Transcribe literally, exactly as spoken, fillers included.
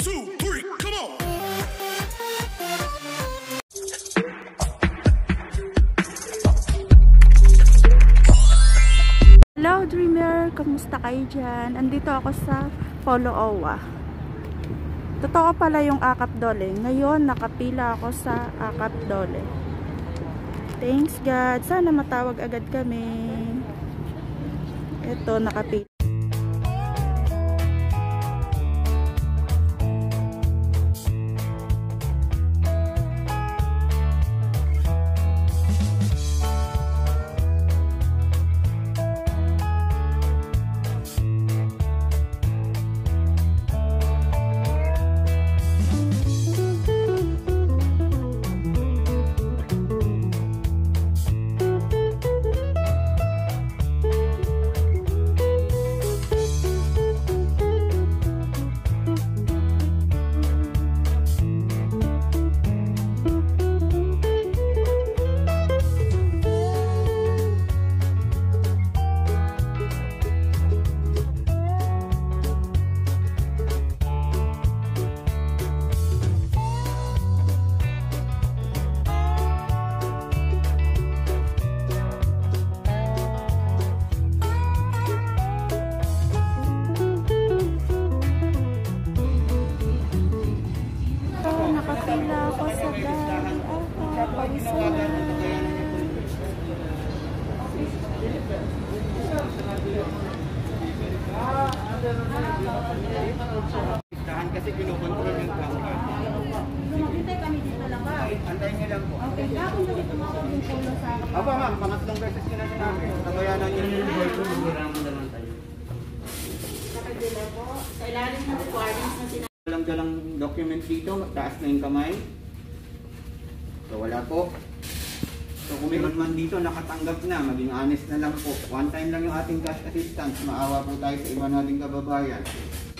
two, three, come on! Hello Dreamer! Kamusta kayo dyan? Andito ako sa Polo Owa. Totoo pala yung Akap Dole. Ngayon nakapila ako sa Akap Dole. Thanks God. Sana matawag agad kami. Ito nakapila. Nakapila ako sa dali. Ako, pawisan. Kasi kinukontrol yung camera. Maghintay kami dito lang ba? Antayin niyo lang po. Okay, kapag hindi tumawag yung polo sa akin. Aba ma'am, pangatlong beses ko na sinabi. Tabayanan niyo yung boyfriend, sigurang mo naman tayo. Nakagila po. Sa ilalim ng recordings na sinabi. Walang dalang document dito, taas na yung kamay. So wala po. So kung meron man dito, nakatanggap na, maging honest na lang po. One time lang yung ating cash assistance, maawa po tayo sa iba nating kababayan.